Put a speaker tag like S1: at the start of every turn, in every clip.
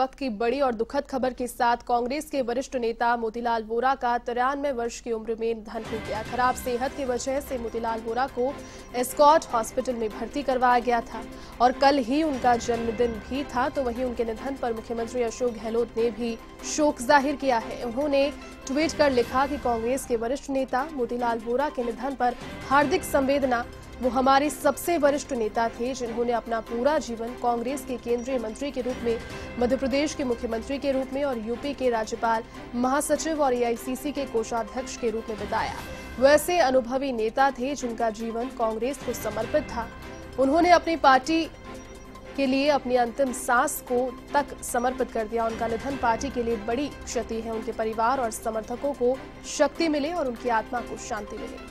S1: वक्त की बड़ी और दुखद खबर के साथ कांग्रेस के वरिष्ठ नेता मोतीलाल वोरा का 93 वर्ष की उम्र में निधन हो गया। खराब सेहत की वजह से मोतीलाल वोरा को एस्कॉट हॉस्पिटल में भर्ती करवाया गया था और कल ही उनका जन्मदिन भी था। तो वहीं उनके निधन पर मुख्यमंत्री अशोक गहलोत ने भी शोक जाहिर किया है। उन्होंने ट्वीट कर लिखा कि कांग्रेस के वरिष्ठ नेता मोतीलाल वोरा के निधन पर हार्दिक संवेदना। वो हमारे सबसे वरिष्ठ नेता थे जिन्होंने अपना पूरा जीवन कांग्रेस के केंद्रीय मंत्री के रूप में, मध्य प्रदेश के मुख्यमंत्री के रूप में और यूपी के राज्यपाल, महासचिव और एआईसीसी के कोषाध्यक्ष के रूप में बिताया। वो ऐसे अनुभवी नेता थे जिनका जीवन कांग्रेस को समर्पित था। उन्होंने अपनी पार्टी के लिए अपनी अंतिम सांस को तक समर्पित कर दिया। उनका निधन पार्टी के लिए बड़ी क्षति है। उनके परिवार और समर्थकों को शक्ति मिले और उनकी आत्मा को शांति मिले।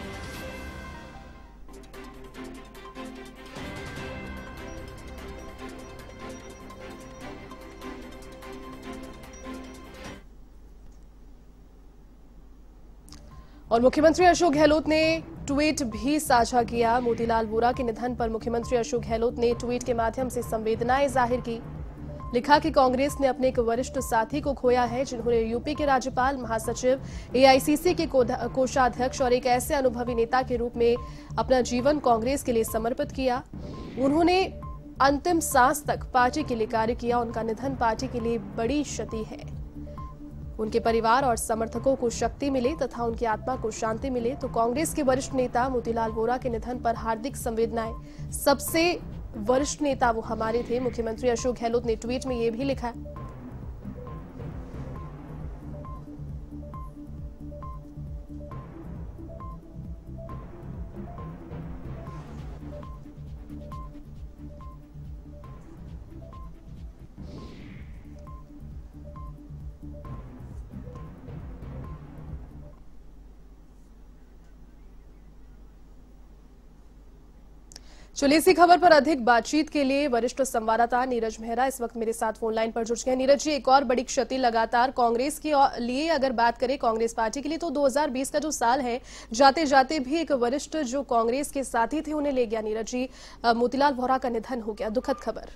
S1: और मुख्यमंत्री अशोक गहलोत ने ट्वीट भी साझा किया। मोतीलाल वोरा के निधन पर मुख्यमंत्री अशोक गहलोत ने ट्वीट के माध्यम से संवेदनाएं जाहिर की। लिखा कि कांग्रेस ने अपने एक वरिष्ठ साथी को खोया है जिन्होंने यूपी के राज्यपाल, महासचिव, एआईसीसी के कोषाध्यक्ष और एक ऐसे अनुभवी नेता के रूप में अपना जीवन कांग्रेस के लिए समर्पित किया। उन्होंने अंतिम सांस तक पार्टी के लिए कार्य किया। उनका निधन पार्टी के लिए बड़ी क्षति है। उनके परिवार और समर्थकों को शक्ति मिले तथा उनकी आत्मा को शांति मिले। तो कांग्रेस के वरिष्ठ नेता मोतीलाल वोरा के निधन पर हार्दिक संवेदनाएं। सबसे वरिष्ठ नेता वो हमारे थे। मुख्यमंत्री अशोक गहलोत ने ट्वीट में ये भी लिखा है। चलिए इसी खबर पर अधिक बातचीत के लिए वरिष्ठ संवाददाता नीरज मेहरा इस वक्त मेरे साथ फोन लाइन पर जुड़ गए हैं। नीरज जी, एक और बड़ी क्षति लगातार कांग्रेस के लिए अगर बात करें, कांग्रेस पार्टी के लिए तो 2020 का जो साल है, जाते जाते भी एक वरिष्ठ जो कांग्रेस के साथी थे उन्हें ले गया। नीरज जी, मोतीलाल वोरा का निधन हो गया, दुखद खबर।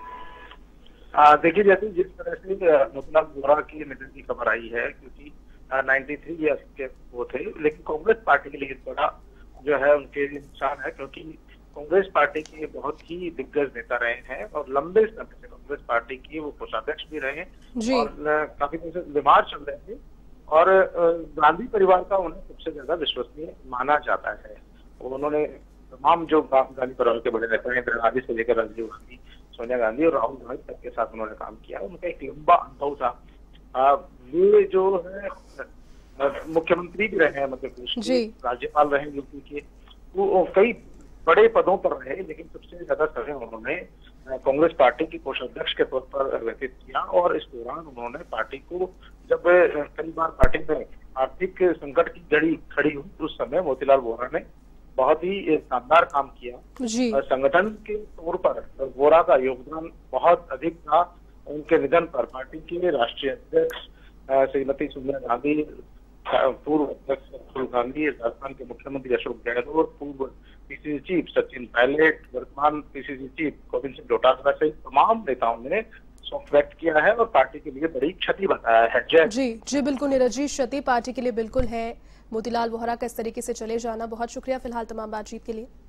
S2: देखिए, जैसे जिस तरह से मोतीलाल वोरा की निधन की खबर आई है, क्योंकि 93 ईयर्स के वो थे, लेकिन कांग्रेस पार्टी के लिए बड़ा जो है उनके नुकसान है, क्योंकि कांग्रेस पार्टी के बहुत ही दिग्गज नेता रहे हैं और लंबे समय से कांग्रेस पार्टी के वो कोषाध्यक्ष भी रहे हैं और काफी दिन से बीमार चल रहे थे और गांधी परिवार का उन्हें सबसे ज्यादा विश्वसनीय माना जाता है। उन्होंने तमाम जो गांधी परिवार के बड़े नेता हैं, इंदिरा गांधी से लेकर राजीव गांधी, सोनिया गांधी और राहुल गांधी तक के साथ उन्होंने काम किया। उनका एक लंबा अनुभव था। वे जो है मुख्यमंत्री भी रहे हैं मध्य प्रदेश के, राज्यपाल रहे यूपी के, वो कई बड़े पदों पर रहे, लेकिन सबसे ज्यादा समय उन्होंने कांग्रेस पार्टी के कोषाध्यक्ष के तौर पर व्यतीत किया और इस दौरान उन्होंने पार्टी को, जब कई बार पार्टी में आर्थिक संकट की घड़ी खड़ी हुई, उस समय मोतीलाल वोरा ने बहुत ही शानदार काम किया। संगठन के तौर पर वोरा का योगदान बहुत अधिक था। उनके निधन पर पार्टी के राष्ट्रीय अध्यक्ष श्रीमती सोनिया गांधी, पूर्व अध्यक्ष राहुल गांधी, राजस्थान के मुख्यमंत्री अशोक गहलोत, पूर्व पीसीसी चीफ सचिन पायलट, वर्तमान पीसीसी चीफ गोविंद सिंह डोटासरा सहित तमाम नेताओं ने शोक व्यक्त किया है और पार्टी के लिए बड़ी क्षति बताया है।
S1: जी बिल्कुल नीरज जी, क्षति पार्टी के लिए बिल्कुल है। मोतीलाल वोरा का इस तरीके से चले जाना। बहुत शुक्रिया फिलहाल तमाम बातचीत के लिए।